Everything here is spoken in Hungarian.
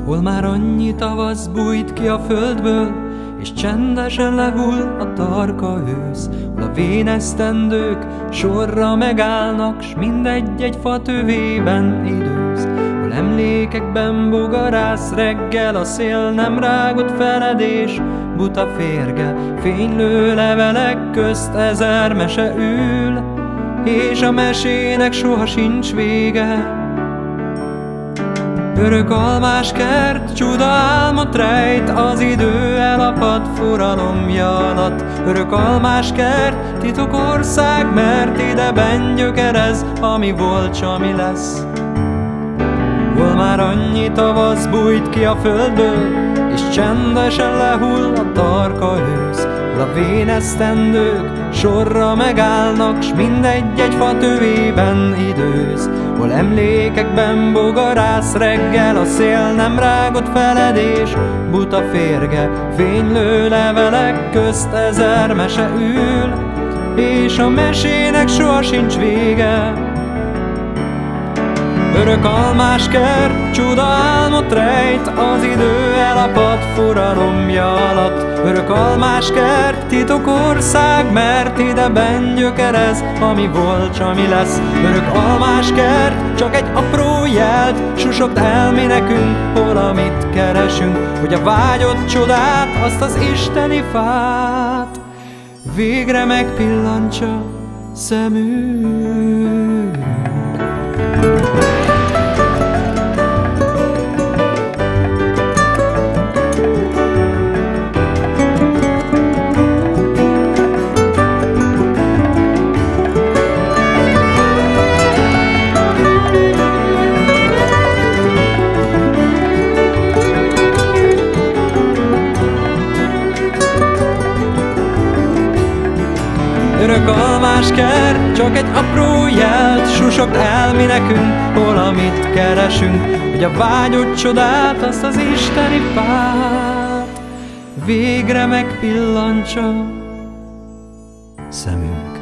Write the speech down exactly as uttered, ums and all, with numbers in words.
hol már annyi tavasz bújt ki a földből, és csendesen lehull a tarka ősz, hol a vénesztendők sorra megállnak, s mindegy egy fa tövében időz, hol emlékekben bogarász reggel, a szél nem rágott feledés, buta férge, fénylő levelek közt ezer mese ül, és a mesének soha sincs vége. Örök almás kert, csuda álmot rejt, az idő elapad forralomja alatt. Örök almás kert, titok ország, mert ideben gyökerez, ami volt, s ami lesz. Hol már annyi tavasz bújt ki a földből, és csendesen lehull a tarka ősz, hol a vénesztendők sorra megállnak, s mindegy egy fa tövében időz, hol emlékekben bogarász reggel, a szél nem rágott feledés, buta férge, fénylő levelek közt ezer mese ül, és a mesének soha sincs vége. Örök almás kert, csuda álmot rejt, az idő elapad forralomja alatt. Örök almás kert, titok ország, mert ideben gyökerez, ami volt, s ami lesz. Örök almás kert, csak egy apró jelt susogt el mi nekünk, hol amit keresünk, hogy a vágyott csodát, azt az isteni fát végre megpillantsa szemünk. Örök almás kert, csak egy apró jelt susogt el mi nekünk, hol amit keresünk, hogy a vágyott csodát, azt az isteni fát végre megpillantsa szemünk.